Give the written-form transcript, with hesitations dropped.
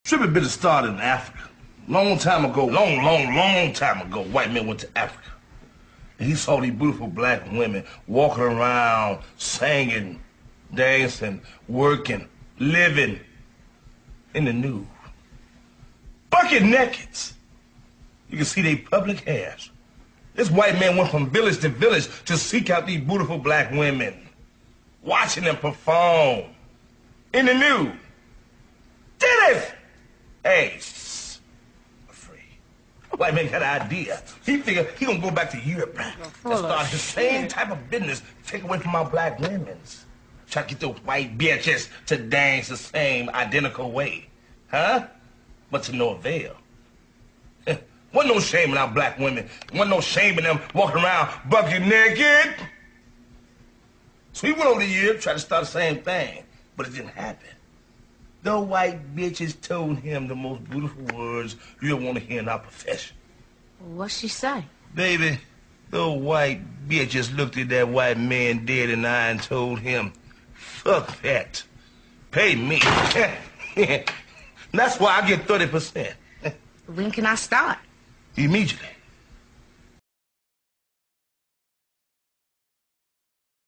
Trippy bit started in Africa. Long time ago, long time ago, white men went to Africa. And he saw these beautiful black women walking around, singing, dancing, working, living in the nude. Bucket naked. You can see their public hairs. This white man went from village to village to seek out these beautiful black women, watching them perform in the nude. Did it? Hey, afraid. White man got an idea. He figured he gonna go back to Europe and start the same type of business, take away from our black women's. Try to get those white bitches to dance the same identical way. Huh? But to no avail. Wasn't no shame in our black women. Wasn't no shame in them walking around bucket naked. So he went over to Europe, tried to start the same thing, but it didn't happen. The white bitches told him the most beautiful words you ever want to hear in our profession. What'd she say? Baby, the white bitches looked at that white man dead in the eye and told him, fuck that. Pay me. That's why I get 30%. When can I start? Immediately.